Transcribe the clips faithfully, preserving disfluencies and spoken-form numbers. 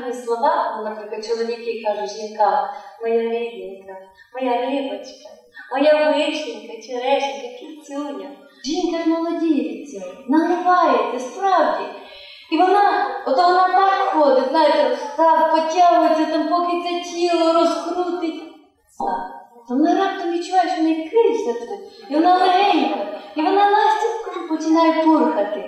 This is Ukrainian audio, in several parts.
гарні слова, ну, наприклад, чоловіки кажуть жінкам: моя рідненька, моя рибочка, моя вишенька, черешенька, кіцюня. Жінка ж молодіється, наливається, справді. І вона, ото вона так ходить, знаєте, так потягується, там, поки це тіло розкрутить. То вона раптом відчуває, що в неї крильця тут, і вона легенька, і вона ластівкою починає пурхати.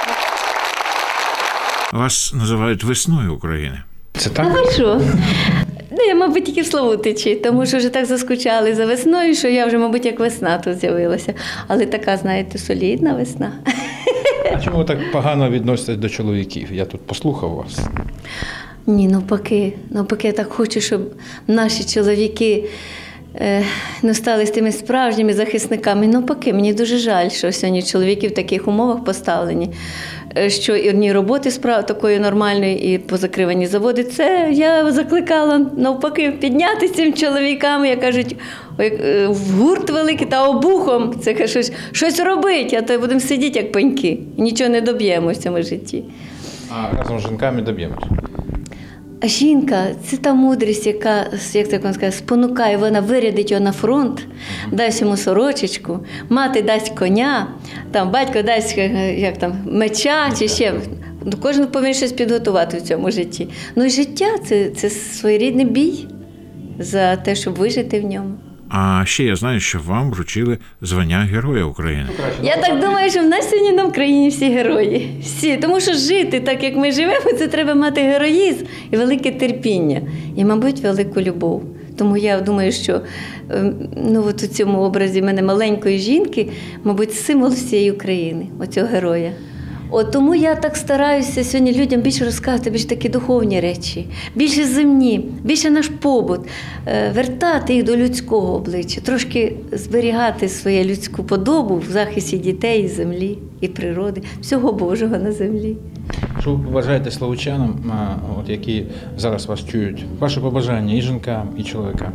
Вас називають весною України. Це так? А ви що? Ну, я, мабуть, тільки в Славутичі, тому що вже так заскучали за весною, що я вже, мабуть, як весна тут з'явилася. Але така, знаєте, солідна весна. А чому ви так погано відноситесь до чоловіків? Я тут послухав вас. Ні, навпаки. Навпаки, я так хочу, щоб наші чоловіки е, ну, стали з тими справжніми захисниками. Навпаки, мені дуже жаль, що сьогодні чоловіки в таких умовах поставлені, що і одні роботи справ такої нормальної, і позакривані заводи. Це я закликала навпаки підняти цим чоловікам, як кажуть, в гурт великий та обухом. Це щось, щось робить, а то будемо сидіти як пеньки. І нічого не доб'ємо в цьому житті. А разом з жінками доб'ємося. А жінка – це та мудрість, яка, як так можна сказати, спонукає, вона вирядить його на фронт, дасть йому сорочечку, мати дасть коня, там, батько дасть як там, меча чи ще. Кожен повинен щось підготувати в цьому житті. Ну і життя – це, це своєрідний бій за те, щоб вижити в ньому. А ще я знаю, що вам вручили звання Героя України. Я так думаю, що в нас сьогодні на Україні всі герої. Всі. Тому що жити так, як ми живемо, це треба мати героїзм і велике терпіння. І, мабуть, велику любов. Тому я думаю, що ну, от у цьому образі мене маленької жінки, мабуть, символ всієї України, оцього героя. От тому я так стараюся сьогодні людям більше розказати, більш такі духовні речі, більше земні, більше наш побут, вертати їх до людського обличчя, трошки зберігати свою людську подобу в захисті дітей, землі і природи, всього Божого на землі. Що ви побажаєте славутчанам, от, які зараз вас чують? Ваше побажання і жінкам, і чоловікам?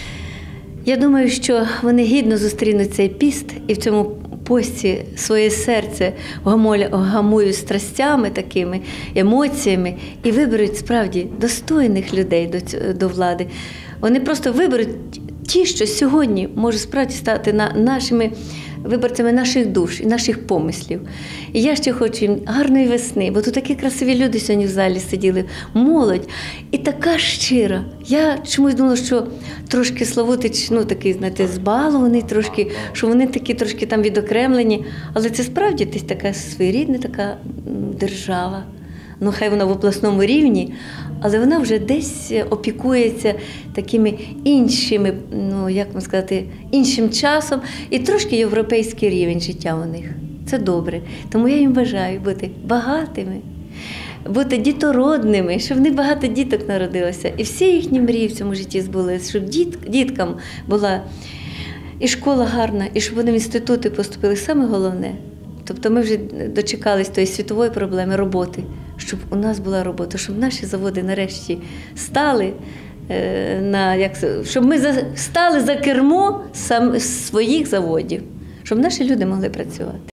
Я думаю, що вони гідно зустрінуть цей піст і в цьому пості своє серце гамують страстями такими, емоціями і виберуть справді достойних людей до, до влади. Вони просто виберуть ті, що сьогодні можуть справді стати на нашими виборцями наших душ і наших помислів. І я ще хочу їм гарної весни, бо тут такі красиві люди сьогодні в залі сиділи, молодь, і така щира. Я чомусь думала, що трошки Славутич, ну, такий, знаєте, збалований трошки, що вони такі трошки там відокремлені, але це справді десь така своєрідна така держава. Ну, хай вона в обласному рівні, але вона вже десь опікується такими іншими, ну, як можна сказати, іншим часом і трошки європейський рівень життя у них. Це добре. Тому я їм бажаю бути багатими, бути дітородними, щоб в них багато діток народилося. І всі їхні мрії в цьому житті збулися, щоб діт, діткам була і школа гарна, і щоб вони в інститути поступили. Саме головне. Тобто ми вже дочекались тої світової проблеми роботи, щоб у нас була робота, щоб наші заводи нарешті стали, на, як, щоб ми за, стали за кермо сам, своїх заводів, щоб наші люди могли працювати.